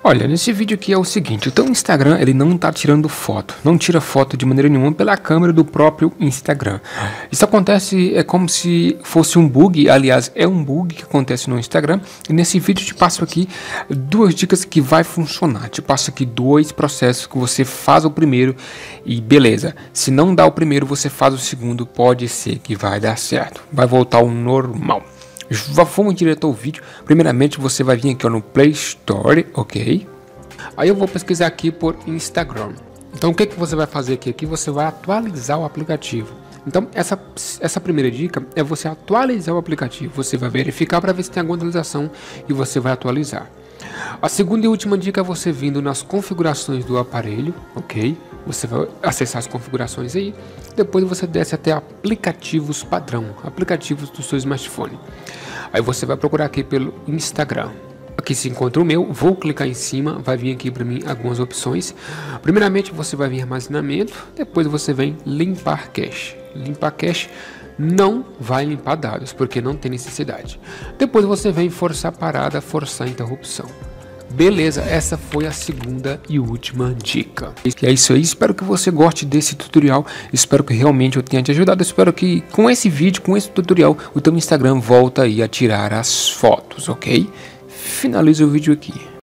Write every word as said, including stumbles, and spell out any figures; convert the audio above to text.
Olha, nesse vídeo aqui é o seguinte, o teu Instagram ele não está tirando foto, não tira foto de maneira nenhuma pela câmera do próprio Instagram. Isso acontece, é como se fosse um bug, aliás, é um bug que acontece no Instagram. E nesse vídeo eu te passo aqui duas dicas que vai funcionar, te passo aqui dois processos que você faz o primeiro e beleza. Se não dá o primeiro, você faz o segundo, pode ser que vai dar certo, vai voltar ao normal. Vamos direto ao vídeo. Primeiramente você vai vir aqui ó, no Play Store, ok? Aí eu vou pesquisar aqui por Instagram. Então o que, que você vai fazer aqui? Aqui você vai atualizar o aplicativo. Então essa, essa primeira dica é você atualizar o aplicativo. Você vai verificar para ver se tem alguma atualização e você vai atualizar. A segunda e última dica é você vindo nas configurações do aparelho, ok? Você vai acessar as configurações aí, depois você desce até aplicativos padrão, aplicativos do seu smartphone. Aí você vai procurar aqui pelo Instagram. Aqui se encontra o meu, vou clicar em cima, vai vir aqui para mim algumas opções. Primeiramente você vai vir armazenamento, depois você vem limpar cache. Limpar cache não vai limpar dados, porque não tem necessidade. Depois você vem forçar parada, forçar interrupção. Beleza, essa foi a segunda e última dica. E é isso aí, espero que você goste desse tutorial, espero que realmente eu tenha te ajudado, espero que com esse vídeo, com esse tutorial, o teu Instagram volta aí a tirar as fotos, ok? Finalizo o vídeo aqui.